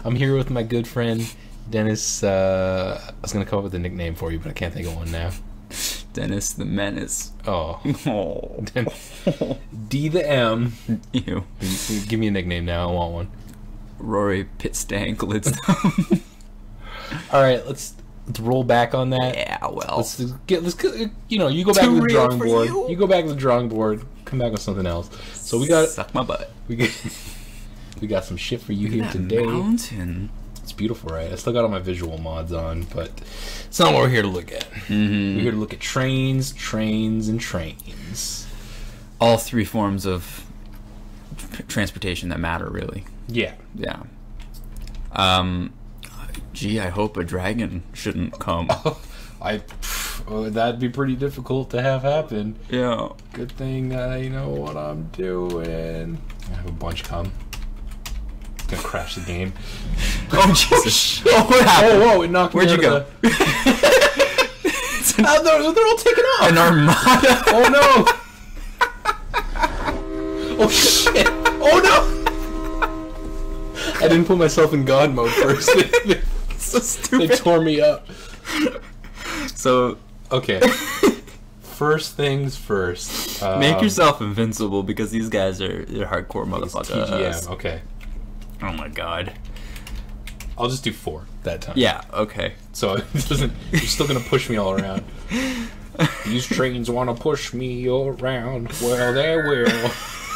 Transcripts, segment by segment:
I'm here with my good friend Dennis. I was gonna come up with a nickname for you, but I can't think of one now. Dennis the Menace. Oh, Oh. D the M. Ew. Give me a nickname now. I want one. Rory Pitstank Lidstone. All right, let's roll back on that. Yeah, well. Let's you know, you go back to the real drawing for board. you. You go back to the drawing board. Come back with something else. So we got Suck my butt. we got some shit for you Look here at that today. mountain. It's beautiful, right? I still got all my visual mods on, but it's not what we're here to look at. Mm-hmm. We're here to look at trains, and trains. All three forms of transportation that matter, really. Yeah. Yeah. Gee, I hope a dragon shouldn't come. That'd be pretty difficult to have happen. Yeah. Good thing I know what I'm doing. I have a bunch come. It's gonna crash the game. Oh, Jesus. Oh, what happened? Whoa, it knocked Where'd me you go? out of they're all taken off. An armada. Oh no! Oh shit! Oh no! I didn't put myself in God mode first. So They stupid. tore me up. So, Okay. First things first. make yourself invincible because these guys they're hardcore It's motherfuckers. TGM. Okay. Oh my god. I'll just do 4 that time. Yeah, okay. So it doesn't. You're still gonna push me all around. These trains want to push me around. Well, they will.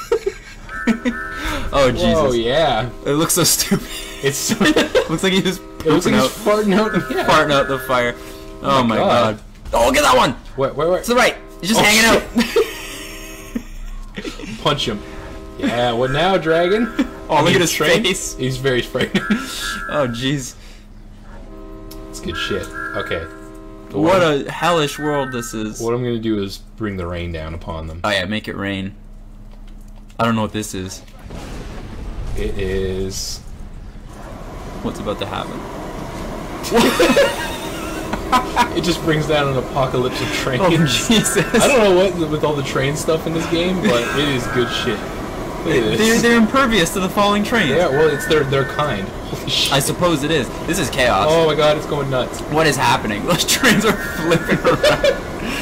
Oh, Jesus. Oh yeah. It looks so stupid. It's. Looks like he just It looks like pooping he's farting out. Yeah. farting out the fire. Oh my God. god. Oh, get that one! Wait. To the right! He's just Oh, hanging out. Punch him. Yeah. What now, dragon? Oh, look at his Train? face. He's very frightened. Oh, jeez. It's good shit. Okay. What a hellish world this is. What I'm gonna do is bring the rain down upon them. Oh yeah, make it rain. I don't know what this is. It is. What's about to happen? It just brings down an apocalypse of trains. Oh, Jesus. I don't know what with all the train stuff in this game, but it is good shit. Look at this. They're impervious to the falling trains. Yeah, well, it's their kind. Holy shit. I suppose it is. This is chaos. Oh my god, it's going nuts. What is happening? Those trains are flipping around.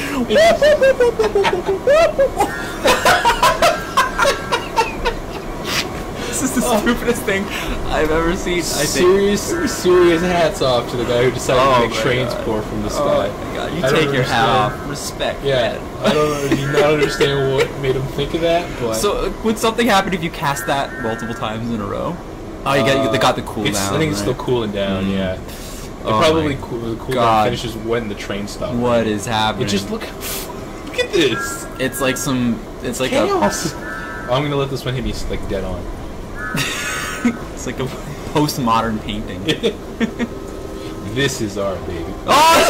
This is the stupidest thing I've ever seen. I think. Serious hats off to the guy who decided Oh to make my trains God. pour from the Oh sky. my god, you I don't take your hat understand. off. Respect. Yeah, man. I do not understand what made him think of that, but So, would something happen if you cast that multiple times in a row? Oh, you got the cooldown. I think it's right? still cooling down. Mm. Yeah, it Oh probably my the cooldown God. finishes when the train stops. What is happening? It just look at this It's like some. It's like chaos. I'm gonna let this one hit me like dead on. It's like a postmodern painting. This is our baby. Oh!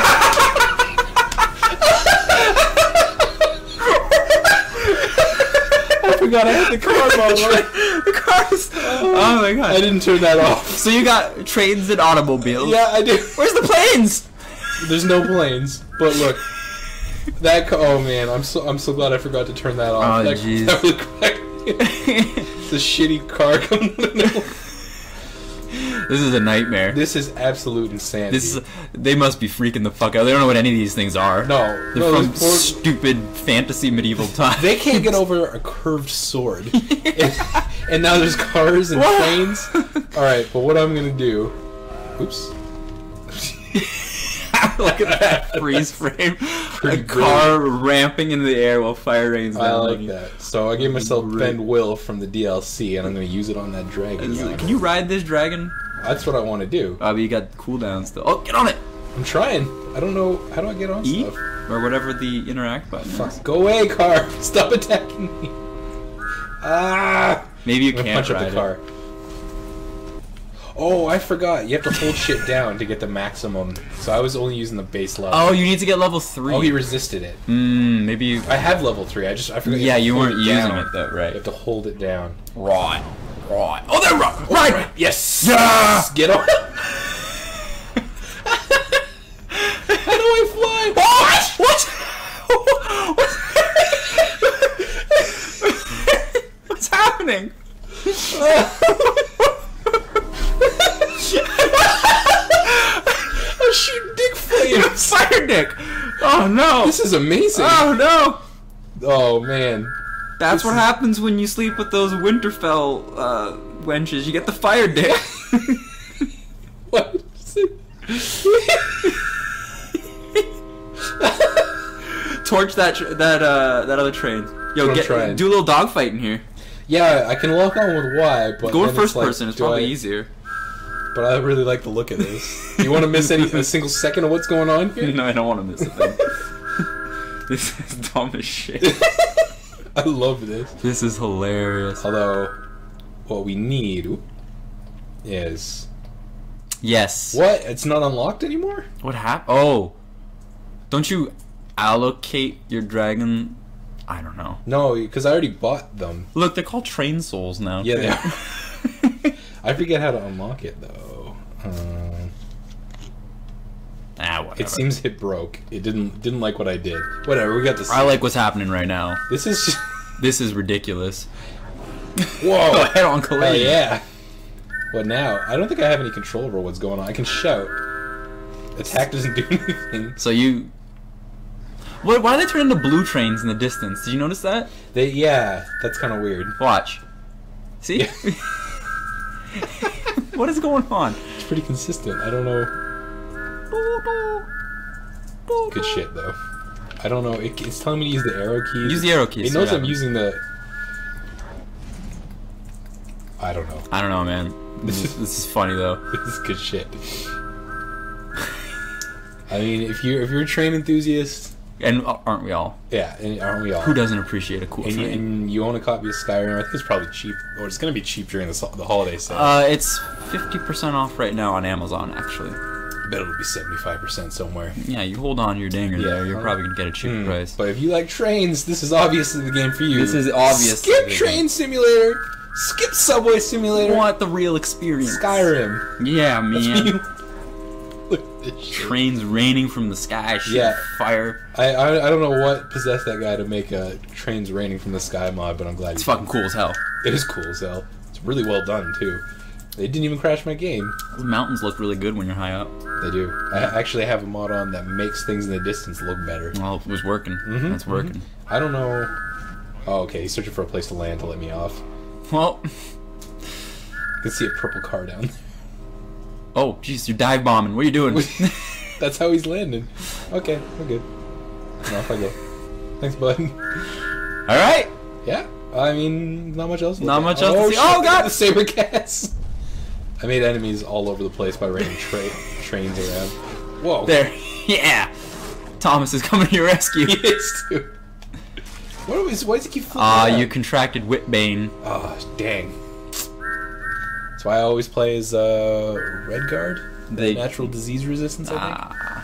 I forgot I had the car mode on. The cars. Oh my god. I didn't turn that off. So you got trains and automobiles. Yeah, I did. Where's the planes? There's no planes, but look, oh man, I'm so glad I forgot to turn that off. Oh, that, jeez. that would crack me. It's a shitty car coming. This is a nightmare. This is absolute insanity. They must be freaking the fuck out. They don't know what any of these things are. No, They're no, from stupid fantasy medieval times. they can't get over a curved sword, and now there's cars and What? trains. All right, but what I'm gonna do? Oops. Look at that freeze frame. Pretty A car ramping into the air while fire rains down. I on like you. that. So I gave myself Bend Will from the DLC, and I'm gonna use it on that dragon. Can you ride this dragon? That's what I want to do. Oh, but you got cooldown still. Oh, get on it! I'm trying. I don't know. How do I get on E? stuff? Or whatever the interact button is. Fuck. Go away, car. Stop attacking me. Ah! Maybe you I'm gonna can't punch up ride the car. Oh, I forgot. You have to hold shit down to get the maximum. So I was only using the base level. Oh, you need to get level 3. Oh, he resisted it. Maybe you... I have level 3. I forgot. Yeah, you hold weren't it using down. it though, You right? have to hold it down. Right. Oh, they're right! Yes. Yeah! Get on. How do I fly? What? What's happening? flames. Fire dick. Oh no. This is amazing. Oh no. Oh man. That's This what is- happens when you sleep with those Winterfell wenches. You get the fire dick. What? Torch that other train. Yo, I'm trying. do a little dogfight in here. Yeah, I can lock on with Y, but Go in then first like, person. It's do probably I- easier. But I really like the look of this. Do you want to miss a single second of what's going on here? No, I don't want to miss a thing. This is dumb as shit. I love this. This is hilarious. Although, what we need is Yes. what? It's not unlocked anymore? What happened? Oh, don't you allocate your dragon? I don't know. No, because I already bought them. Look, they're called train souls now. Yeah, they are. I forget how to unlock it though. Whatever. It seems it broke. It didn't like what I did. Whatever. We got this. I like what's happening right now. This is. Just... This is ridiculous. Whoa! Head-on Oh collision. yeah. What now? I don't think I have any control over what's going on. I can shout. Attack doesn't do anything. So you. What? Why do they turn into blue trains in the distance? Did you notice that? Yeah, that's kind of weird. Watch. See? Yeah. What is going on? It's pretty consistent. I don't know. Good shit though. I don't know. It's telling me to use the arrow keys. Use the arrow keys. It knows so I'm using the. I don't know. I don't know, man. This is funny though. This is good shit. I mean, if you're a train enthusiast, And aren't we all? yeah, and aren't we all? Who doesn't appreciate a cool And train? and you own a copy of Skyrim. I think it's probably cheap, or it's gonna be cheap during the holiday sale. It's 50% off right now on Amazon, actually. I bet it'll be 75% somewhere. Yeah, you hold on to your dinger Yeah. there. You're probably gonna get a cheaper price. But if you like trains, this is obviously the game for you. This is obviously Skip the Train game. Simulator. Skip Subway Simulator. You want the real experience? Skyrim. Yeah, That's what man. you- Look at this shit. Trains raining from the sky, shit, Yeah. fire. I don't know what possessed that guy to make a trains raining from the sky mod, but I'm glad It's he did. fucking cool as hell. It is cool as hell. It's really well done too. They didn't even crash my game. The mountains look really good when you're high up. They do. I actually have a mod on that makes things in the distance look better. Well, it was working. Mhm, It's working. I don't know. Oh, okay. He's searching for a place to land to let me off. Well, I can see a purple car down there. oh, jeez, you're dive bombing. What are you doing? That's how he's landing. Okay, we're good. And off I go. Thanks, bud. All right. Yeah. I mean, not much else. to look Not at. much else to see. Shit, Oh, God! The saber cats. I made enemies all over the place by raining trains around. Whoa. There. Yeah. Thomas is coming to your rescue. He is too. Why does he keep flying? You contracted Whitbane. Oh, dang. That's why I always play as Redguard. They- Natural disease resistance, I think. Ah.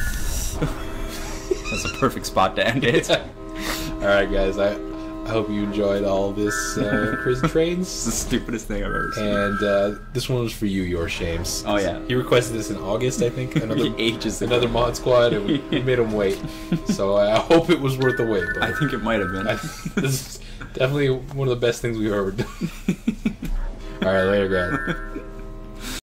That's a perfect spot to end it. Alright, guys. I hope you enjoyed all this crazy It's trains. the stupidest thing I've ever seen. And this one was for you, Your Shames. Oh, yeah. He requested this in August, I think. Ages ago. Another mod squad, and we made him wait. So I hope it was worth the wait. But I think it might have been. this is definitely one of the best things we've ever done. Alright, later, guys.